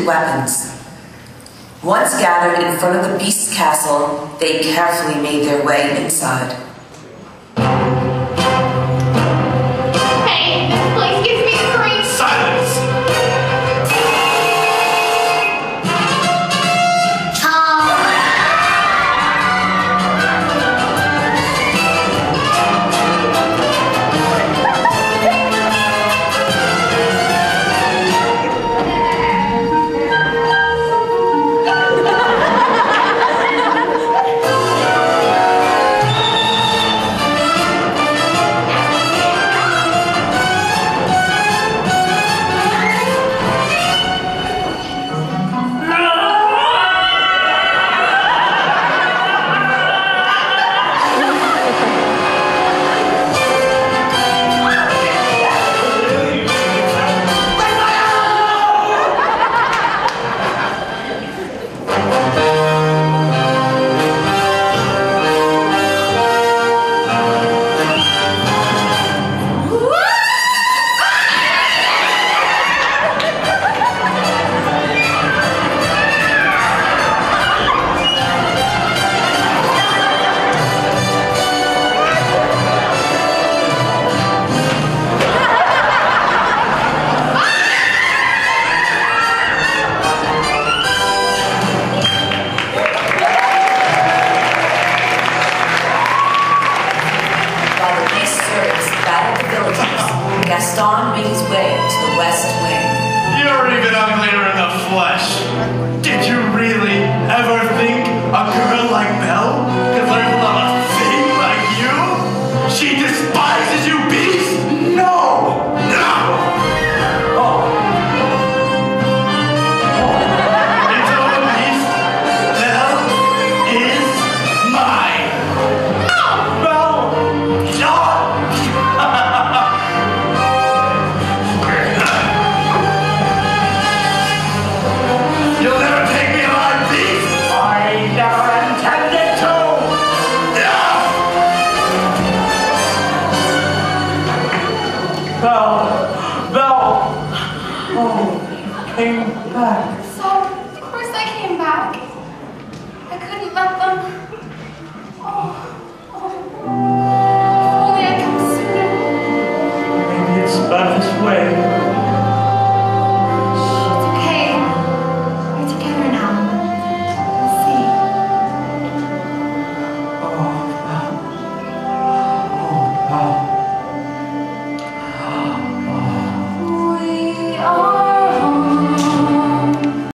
needed weapons. Once gathered in front of the beast's castle, they carefully made their way inside. Hey, this place gives me the creeps. Silence! Gaston made his way to the west wing. You're even uglier in the flesh. Did you really ever think a girl like Belle could learn to love a thing like you? She despises you, beast! No! No! Oh. It's over, beast. Belle is mine. No! Belle! No! You'll never take me alive, beast! I never intended to! Belle! Oh, came back. So, of course I came back. I couldn't let them. If only I'd come sooner. Maybe it's better this way.